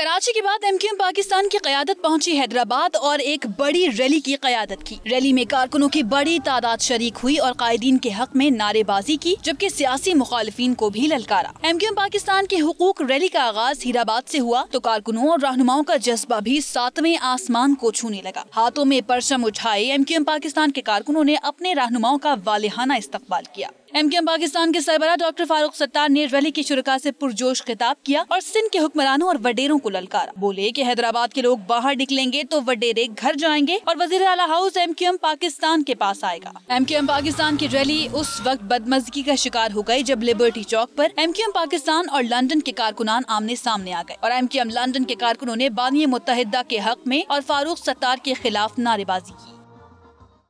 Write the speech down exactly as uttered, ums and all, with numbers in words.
कराची के बाद एमक्यूएम पाकिस्तान की क़यादत पहुंची हैदराबाद और एक बड़ी रैली की क़यादत की। रैली में कारकुनों की बड़ी तादाद शरीक हुई और कायदीन के हक में नारेबाजी की, जबकि सियासी मुखालिफिन को भी ललकारा। एमक्यूएम पाकिस्तान के हुकूक रैली का आगाज हीराबाद से हुआ तो कारकुनों और रहनुमाओं का जज्बा भी सातवें आसमान को छूने लगा। हाथों में परचम उठाए एमक्यूएम पाकिस्तान के कारकुनों ने अपने रहनुमाओं का वालिहाना इस्तकबाल किया। एमक्यूएम पाकिस्तान के सरबराह डॉक्टर फारूक सत्तार ने रैली की शुरका से पुरजोश खिताब किया और सिंध के हुक्मरानों और वडेरों को ललकारा। बोले कि हैदराबाद के लोग बाहर निकलेंगे तो वडेरे घर जाएंगे और वजीर आला हाउस एमक्यूएम पाकिस्तान के पास आएगा। एमक्यूएम पाकिस्तान की रैली उस वक्त बदमज़गी का शिकार हो गई जब लिबर्टी चौक पर एमक्यूएम पाकिस्तान और लंदन के कारकुनान आमने सामने आ गए और एमक्यूएम लंदन के कारकुनों ने बानी मुत्तहिदा के हक में और फारूक सत्तार के खिलाफ नारेबाजी की।